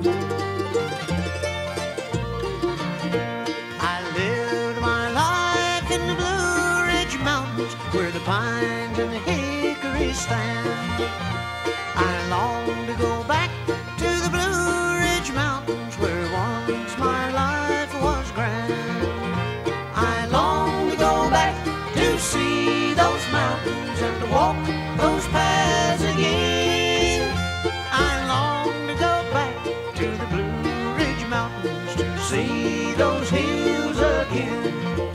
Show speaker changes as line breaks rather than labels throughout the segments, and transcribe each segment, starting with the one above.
I lived my life in the Blue Ridge Mountains, where the pines and the hickories stand. I long to go back to the Blue Ridge Mountains, where once my life was grand. I long to go back to see those mountains and to walk those paths again. I long to go back to the Blue Ridge Mountains to see those hills again.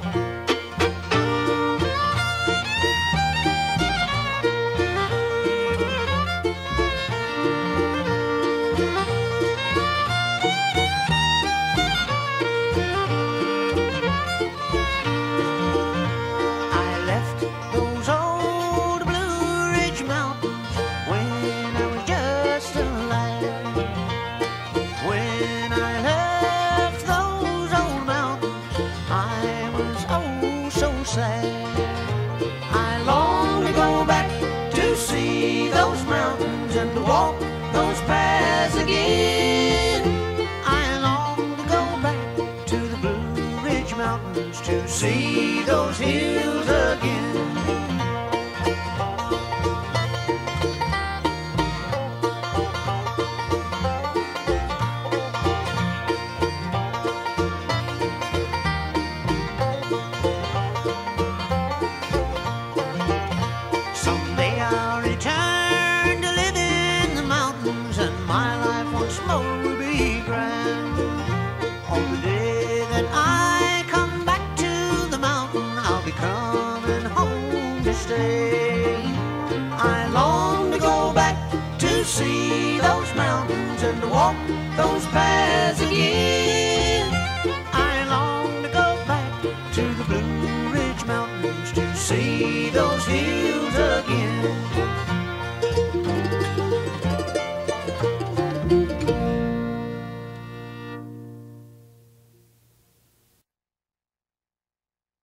I long to go back to see those mountains and to walk those paths again. I long to go back to the Blue Ridge Mountains to see those hills again. I long to go back to see those mountains and to walk those paths again. I long to go back to the Blue Ridge Mountains to see